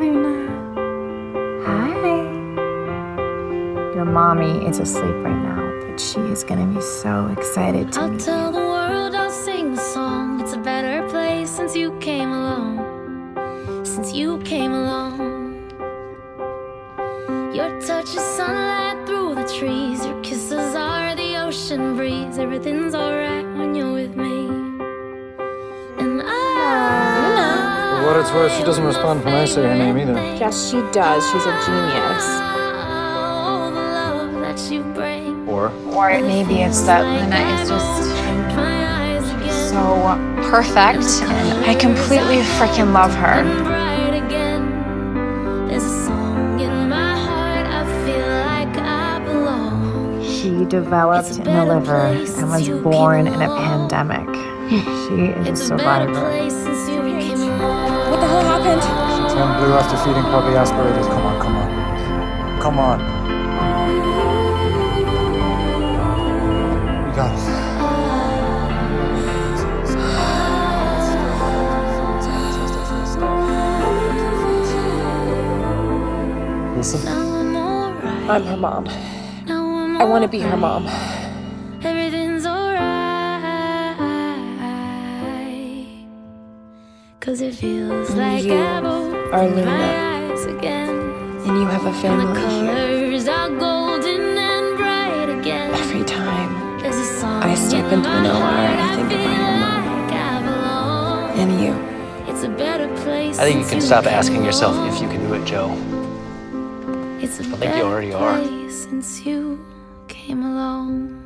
Luna. Hi. Your mommy is asleep right now, but she is gonna be so excited to meet you. I'll tell the world, I'll sing the song. It's a better place since you came along. Since you came along. Your touch is sunlight through the trees. Your kisses are the ocean breeze. Everything's alright when you're with me. And For what it's worth, she doesn't respond when I say her name either. Yes, she does. She's a genius. all the love that you bring. Or Maybe it's that Luna is just so perfect, and I completely freaking love her. Bright again. There's a song in my heart. I feel like I belong. She developed in the liver and was born in a pandemic. She is a It's a better survivor. place since you came along. What the hell happened? she turned blue after feeding puppy aspirators. Come on, come on. Come on. We got it. Listen. I'm her mom. I want to be her mom. Everything's alright. 'Cause it feels like You I've opened are Luna. my eyes again. And you have a And the family here. colors are golden and bright again. Every time There's a song I step in into an my OR, heart. I think feel about your mom. like I belong. And you. It's a better place. I think you since can stop came asking yourself along. if you can do it, Joe. It's a I think you already better are. place since you came along.